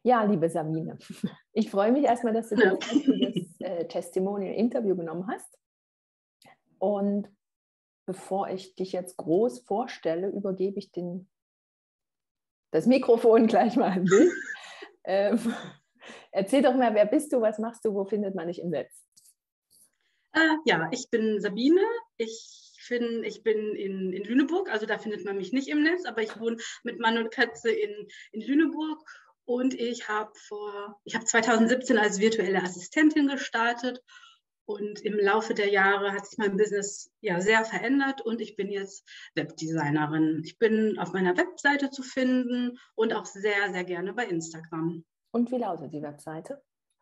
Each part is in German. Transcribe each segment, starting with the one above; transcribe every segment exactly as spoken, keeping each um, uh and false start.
Ja, liebe Sabine, ich freue mich erstmal, dass du dir Ja. Zeit für das äh, Testimonial-Interview genommen hast. Und bevor ich dich jetzt groß vorstelle, übergebe ich den, das Mikrofon gleich mal an dich. Ähm, erzähl doch mal, wer bist du, was machst du, wo findet man dich im Netz? Äh, ja, ich bin Sabine. Ich, find, ich bin in, in Lüneburg, also da findet man mich nicht im Netz, aber ich wohne mit Mann und Katze in, in Lüneburg. Und ich habe vor, ich habe zwanzig siebzehn als virtuelle Assistentin gestartet. Und im Laufe der Jahre hat sich mein Business ja sehr verändert und ich bin jetzt Webdesignerin. Ich bin auf meiner Webseite zu finden und auch sehr, sehr gerne bei Instagram. Und wie lautet die Webseite?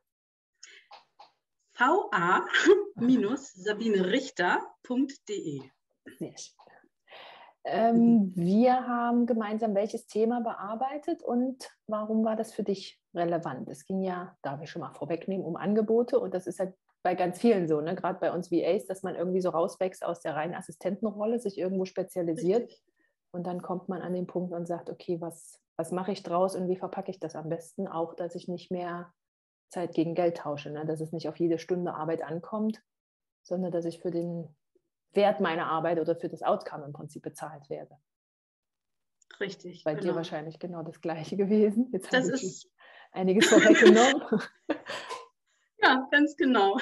v a sabine richter punkt de. Sehr schön. Ähm, wir haben gemeinsam welches Thema bearbeitet und warum war das für dich relevant? Es ging ja, darf ich schon mal vorwegnehmen, um Angebote und das ist ja bei ganz vielen so, ne? Gerade bei uns V As, dass man irgendwie so rauswächst aus der reinen Assistentenrolle, sich irgendwo spezialisiert. Richtig. Und dann kommt man an den Punkt und sagt, okay, was, was mache ich draus und wie verpacke ich das am besten? Auch, dass ich nicht mehr Zeit gegen Geld tausche, ne? Dass es nicht auf jede Stunde Arbeit ankommt, sondern dass ich für den Wert meiner Arbeit oder für das Outcome im Prinzip bezahlt werde. Richtig, Bei genau. dir wahrscheinlich genau das Gleiche gewesen. Jetzt das habe ich ist einiges vorweggenommen. Ja, ganz genau.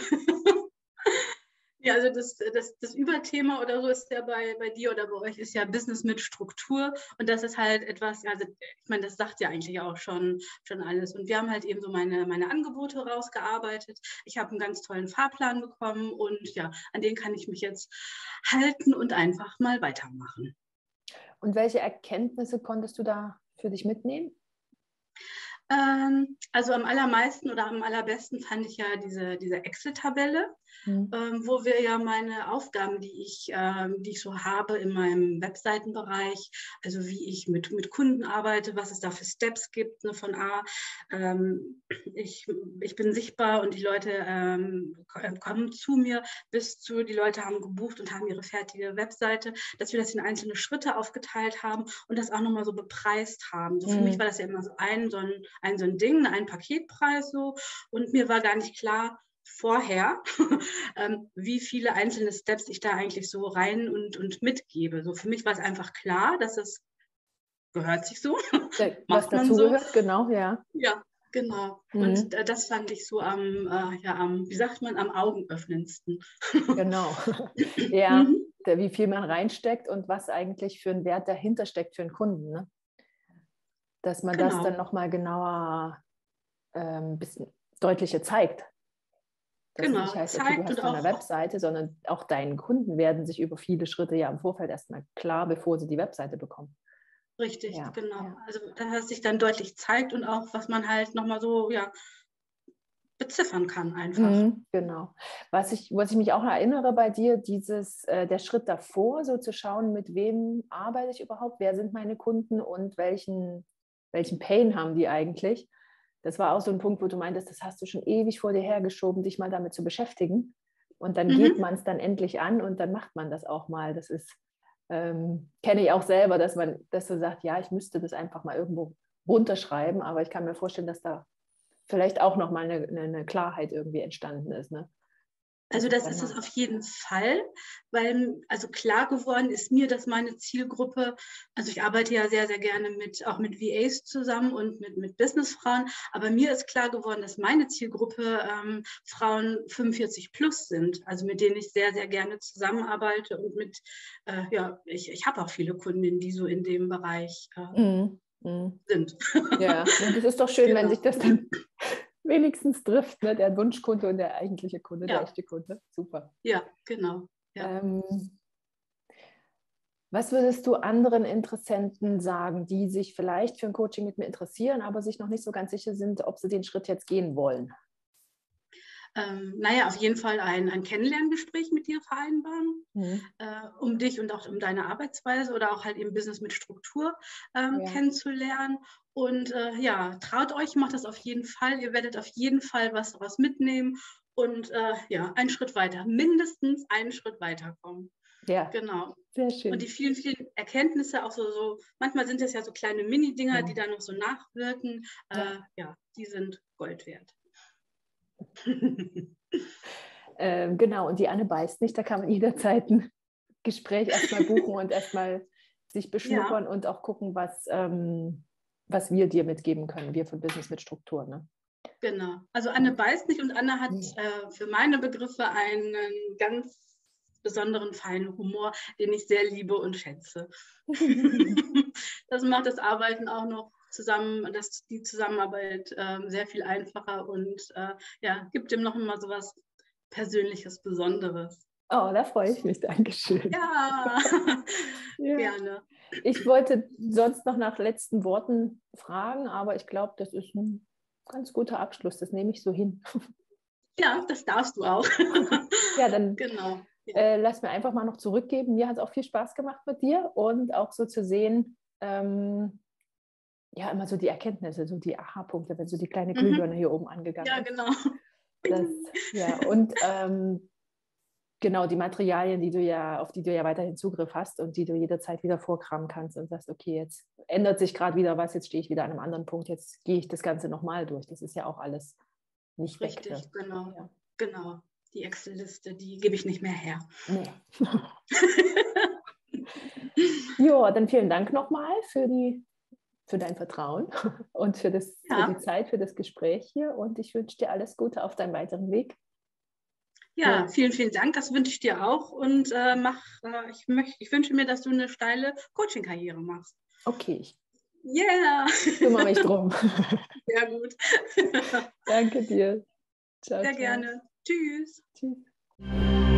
Ja, also das, das, das Überthema oder so ist ja bei, bei dir oder bei euch ist ja Business mit Struktur und das ist halt etwas, also ich meine, das sagt ja eigentlich auch schon, schon alles und wir haben halt eben so meine, meine Angebote rausgearbeitet. Ich habe einen ganz tollen Fahrplan bekommen und ja, an den kann ich mich jetzt halten und einfach mal weitermachen. Und welche Erkenntnisse konntest du da für dich mitnehmen? Ähm, also am allermeisten oder am allerbesten fand ich ja diese, diese Excel-Tabelle, mhm. ähm, wo wir ja meine Aufgaben, die ich, ähm, die ich so habe in meinem Webseitenbereich, also wie ich mit, mit Kunden arbeite, was es da für Steps gibt, ne, von A, ähm, ich, ich bin sichtbar und die Leute ähm, kommen zu mir, bis zu, die Leute haben gebucht und haben ihre fertige Webseite, dass wir das in einzelne Schritte aufgeteilt haben und das auch nochmal so bepreist haben. So für mhm. mich war das ja immer so ein, so ein ein so ein Ding, ein Paketpreis so und mir war gar nicht klar vorher, ähm, wie viele einzelne Steps ich da eigentlich so rein und, und mitgebe. So für mich war es einfach klar, dass es gehört sich so. Ja, was dazu so. Gehört, genau, ja. Ja, genau. Mhm. Und äh, das fand ich so am, äh, ja, am, wie sagt man, am augenöffnendsten. Genau. Ja, mhm. der, wie viel man reinsteckt und was eigentlich für einen Wert dahinter steckt für einen Kunden, ne? Dass man genau. das dann nochmal genauer ein ähm, bisschen deutlicher zeigt. Dass genau, es nicht heißt, okay, du hast eine Webseite, sondern auch deinen Kunden werden sich über viele Schritte ja im Vorfeld erstmal klar, bevor sie die Webseite bekommen. Richtig, ja, genau. Ja. Also dass es sich dann deutlich zeigt und auch, was man halt nochmal so, ja, beziffern kann einfach. Mhm, genau. Was ich, was ich mich auch erinnere bei dir, dieses, äh, der Schritt davor, so zu schauen, mit wem arbeite ich überhaupt, wer sind meine Kunden und welchen welchen Pain haben die eigentlich? Das war auch so ein Punkt, wo du meintest, das hast du schon ewig vor dir hergeschoben, dich mal damit zu beschäftigen. Und dann mhm. geht man es dann endlich an und dann macht man das auch mal. Das ist, ähm, kenne ich auch selber, dass man, dass du sagst, ja, ich müsste das einfach mal irgendwo runterschreiben, aber ich kann mir vorstellen, dass da vielleicht auch nochmal eine, eine Klarheit irgendwie entstanden ist, ne? Also das ist es auf jeden Fall, weil also klar geworden ist mir, dass meine Zielgruppe, also ich arbeite ja sehr, sehr gerne mit auch mit V As zusammen und mit, mit Businessfrauen, aber mir ist klar geworden, dass meine Zielgruppe ähm, Frauen fünfundvierzig plus sind, also mit denen ich sehr, sehr gerne zusammenarbeite und mit, äh, ja, ich, ich habe auch viele Kundinnen, die so in dem Bereich äh, mm, mm. sind. Ja, und es ist doch schön, genau. wenn sich das dann wenigstens trifft, ne? Der Wunschkunde und der eigentliche Kunde, ja. der echte Kunde. Super. Ja, genau. Ja. Ähm, was würdest du anderen Interessenten sagen, die sich vielleicht für ein Coaching mit mir interessieren, aber sich noch nicht so ganz sicher sind, ob sie den Schritt jetzt gehen wollen? Ähm, naja, auf jeden Fall ein, ein Kennenlerngespräch mit dir vereinbaren, mhm. äh, um dich und auch um deine Arbeitsweise oder auch halt eben Business mit Struktur ähm, ja. kennenzulernen. Und äh, ja, traut euch, macht das auf jeden Fall. Ihr werdet auf jeden Fall was daraus mitnehmen und äh, ja, einen Schritt weiter, mindestens einen Schritt weiterkommen. Ja, genau. Sehr schön. Und die vielen, vielen Erkenntnisse, auch so, so manchmal sind es ja so kleine Mini-Dinger, ja. die da noch so nachwirken. Ja, äh, ja die sind Gold wert. ähm, genau, und die Anne beißt nicht, da kann man jederzeit ein Gespräch erstmal buchen und erstmal sich beschnuppern ja. und auch gucken, was, ähm, was wir dir mitgeben können, wir von Business mit Struktur. Ne? Genau, also Anne beißt nicht und Anne hat äh, für meine Begriffe einen ganz besonderen feinen Humor, den ich sehr liebe und schätze. Das macht das Arbeiten auch noch zusammen, das, die Zusammenarbeit äh, sehr viel einfacher und äh, ja, gibt dem noch immer so was Persönliches, Besonderes. Oh, da freue ich mich, Dankeschön. Ja, ja. Gerne. Ich wollte sonst noch nach letzten Worten fragen, aber ich glaube, das ist ein ganz guter Abschluss, das nehme ich so hin. Ja, das darfst du auch. Ja, dann genau. Ja. Äh, lass mir einfach mal noch zurückgeben. Mir hat es auch viel Spaß gemacht mit dir und auch so zu sehen, ähm, ja, immer so die Erkenntnisse, so die Aha-Punkte, wenn so die kleine Glühbirne mhm. hier oben angegangen ja, ist. Genau. Das, ja, und ähm, genau die Materialien, die du ja, auf die du ja weiterhin Zugriff hast und die du jederzeit wieder vorkramen kannst und sagst, okay, jetzt ändert sich gerade wieder was, jetzt stehe ich wieder an einem anderen Punkt, jetzt gehe ich das Ganze nochmal durch. Das ist ja auch alles nicht weg. Richtig, genau. Ja. Genau. Die Excel-Liste, die gebe ich nicht mehr her. Nee. Ja, dann vielen Dank nochmal für, die, für dein Vertrauen und für, das, ja. für die Zeit, für das Gespräch hier. Und ich wünsche dir alles Gute auf deinem weiteren Weg. Ja, ja. vielen, vielen Dank. Das wünsche ich dir auch. Und äh, mach, äh, ich, möcht, ich wünsche mir, dass du eine steile Coaching-Karriere machst. Okay. Ich yeah. kümmere mich drum. Sehr gut. Danke dir. Ciao, Sehr ciao. gerne. Tschüss. Tschüss.